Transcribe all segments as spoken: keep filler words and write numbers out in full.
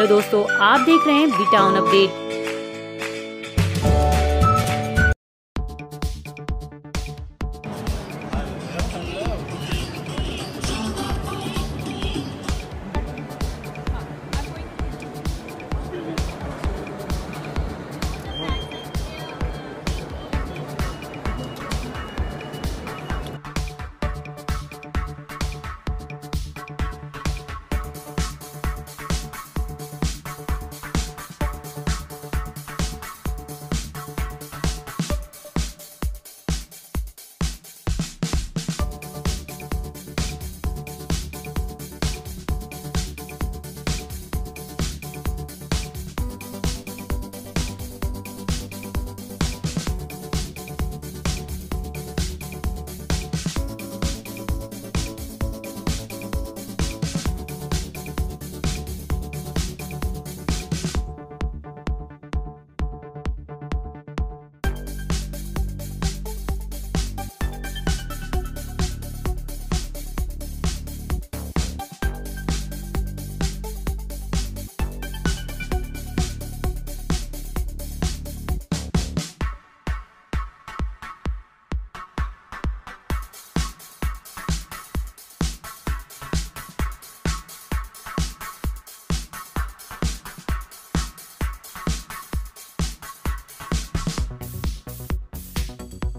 Hello दोस्तों, आप देख रहे हैं बी टाउन अपडेट।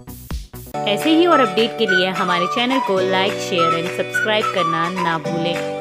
ऐसे ही और अपडेट के लिए हमारे चैनल को लाइक, शेयर एंड सब्सक्राइब करना ना भूलें।